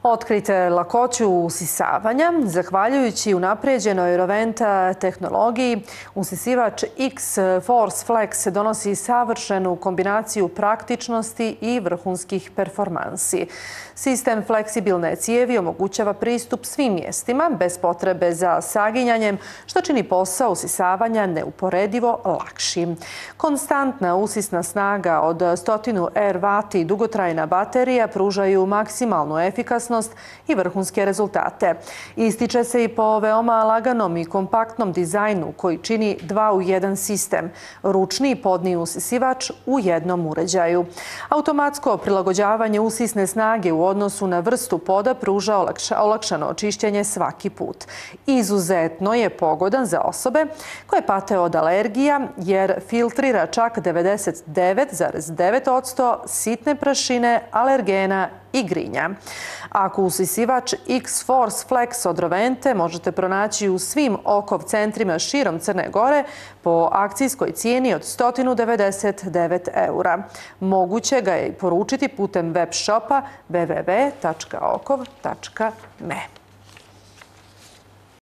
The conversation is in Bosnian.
Otkrite lakoću usisavanja. Zahvaljujući unaprijeđenoj Roventa tehnologiji, usisivač X-Force Flex donosi savršenu kombinaciju praktičnosti i vrhunskih performansi. Sistem fleksibilne cijevi omogućava pristup svim mjestima bez potrebe za saginjanjem, što čini posao usisavanja neuporedivo lakšim. Konstantna usisna snaga od 100 R-vati i dugotrajna baterija pružaju maksimalnu efikasnost i vrhunske rezultate. Ističe se i po veoma laganom i kompaktnom dizajnu koji čini 2 u 1 sistem, ručni i podni usisivač u jednom uređaju. Automatsko prilagođavanje usisne snage u odnosu na vrstu poda pruža olakšano očišćenje svaki put. Izuzetno je pogodan za osobe koje pate od alergija jer filtrira čak 99,9% sitne prašine, alergena i grinja. Ako usisivač X-Force Flex od Rovente možete pronaći u svim okov centrima širom Crne Gore po akcijskoj cijeni od 199 €. Moguće ga je i poručiti putem web shopa www.okov.me.